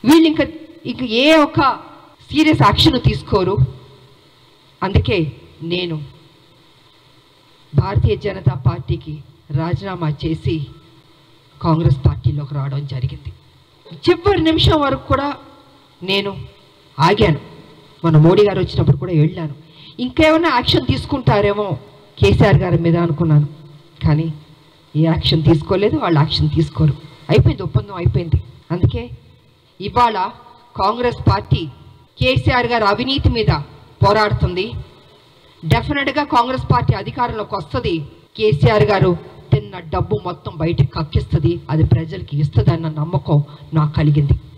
వీళ్ళు ఇంక ఏ ఒక్క సీరియస్ యాక్షన్ తీసుకోరు. అందుకే నేను భారతీయ జనతా పార్టీకి రాజీనామా చేసి కాంగ్రెస్ పార్టీలోకి రావడం జరిగింది. చివరి నిమిషం వరకు కూడా నేను ఆగాను. మన మోడీ గారు వచ్చినప్పుడు కూడా వెళ్ళాను. ఇంకేమైనా యాక్షన్ తీసుకుంటారేమో కేసీఆర్ గారి మీద అనుకున్నాను. కానీ ఏ యాక్షన్ తీసుకోలేదు, వాళ్ళు యాక్షన్ తీసుకోరు. అయిపోయింది, ఒప్పందం అయిపోయింది. అందుకే ఇవాళ కాంగ్రెస్ పార్టీ కేసీఆర్ గారు అవినీతి మీద పోరాడుతుంది. డెఫినెట్గా కాంగ్రెస్ పార్టీ అధికారంలోకి వస్తుంది. కేసీఆర్ గారు తిన్న డబ్బు మొత్తం బయటకు కక్కిస్తుంది. అది ప్రజలకి ఇస్తుందన్న నమ్మకం నాకు కలిగింది.